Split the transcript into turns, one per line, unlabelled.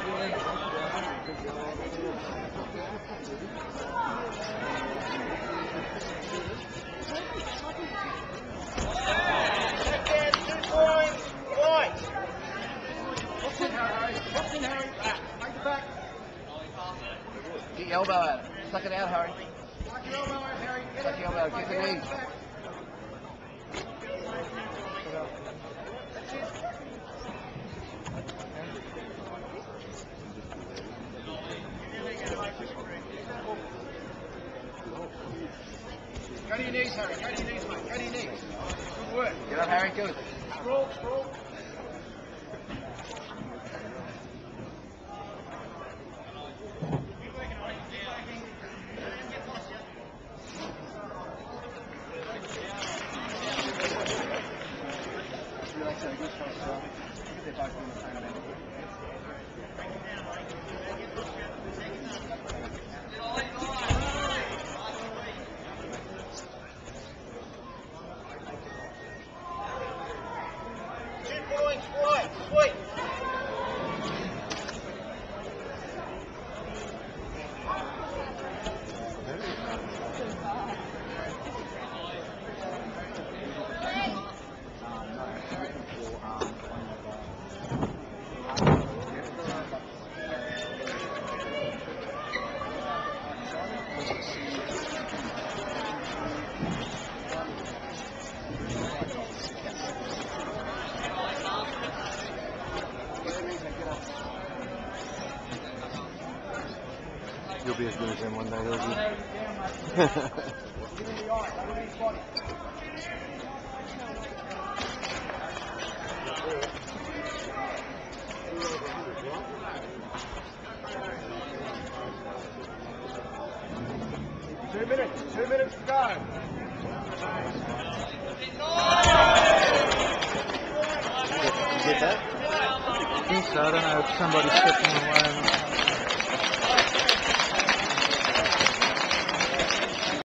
Get your elbow out. Suck it out, Harry. Suck your elbow out, Harry. Suck your elbow out. Get the knees. Go to your knees, Harry. Go to your knees, mate. Go to your knees. Good work. Get up, Harry. Good. Scroll, scroll.
You'll be as good as him one day, will you?
2 minutes to go.
You get that? I think so. I don't know if somebody's stepping away.